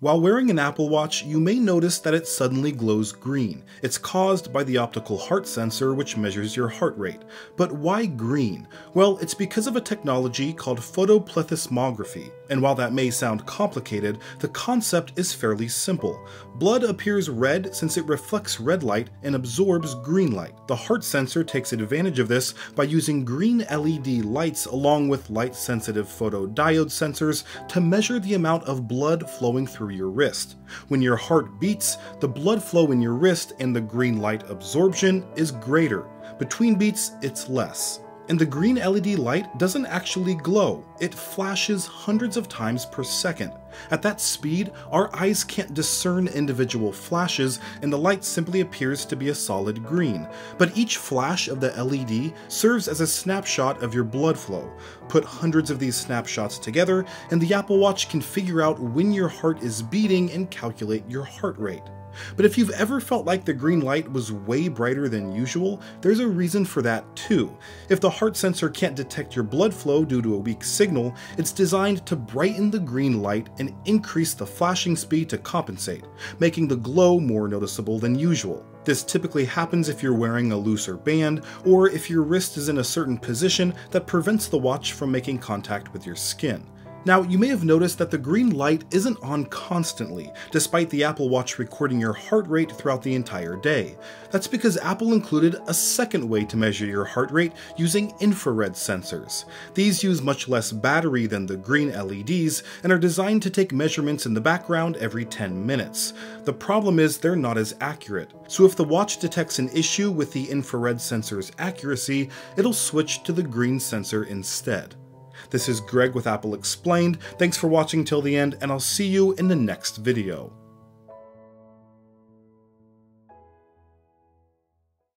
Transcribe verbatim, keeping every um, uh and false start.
While wearing an Apple Watch, you may notice that it suddenly glows green. It's caused by the optical heart sensor, which measures your heart rate. But why green? Well, it's because of a technology called Photoplethysmography. And while that may sound complicated, the concept is fairly simple. Blood appears red since it reflects red light and absorbs green light. The heart sensor takes advantage of this by using green L E D lights along with light-sensitive photodiode sensors to measure the amount of blood flowing through your wrist. When your heart beats, the blood flow in your wrist and the green light absorption is greater. Between beats, it's less. And the green L E D light doesn't actually glow, it flashes hundreds of times per second. At that speed, our eyes can't discern individual flashes and the light simply appears to be a solid green. But each flash of the L E D serves as a snapshot of your blood flow. Put hundreds of these snapshots together and the Apple Watch can figure out when your heart is beating and calculate your heart rate. But if you've ever felt like the green light was way brighter than usual, there's a reason for that too. If the heart sensor can't detect your blood flow due to a weak signal, it's designed to brighten the green light and increase the flashing speed to compensate, making the glow more noticeable than usual. This typically happens if you're wearing a looser band, or if your wrist is in a certain position that prevents the watch from making contact with your skin. Now, you may have noticed that the green light isn't on constantly, despite the Apple Watch recording your heart rate throughout the entire day. That's because Apple included a second way to measure your heart rate using infrared sensors. These use much less battery than the green L E Ds and are designed to take measurements in the background every ten minutes. The problem is they're not as accurate. So if the watch detects an issue with the infrared sensor's accuracy, it'll switch to the green sensor instead. This is Greg with Apple Explained. Thanks for watching till the end, and I'll see you in the next video.